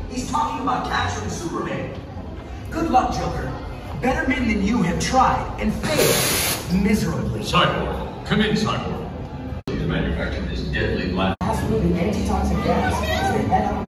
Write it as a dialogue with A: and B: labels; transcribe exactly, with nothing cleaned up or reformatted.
A: He's talking about capturing Superman. Good luck, Joker. Better men than you have tried and failed miserably.
B: Cyborg, come in, Cyborg. To manufacture this deadly lab.
A: Absolutely antitoxic gas.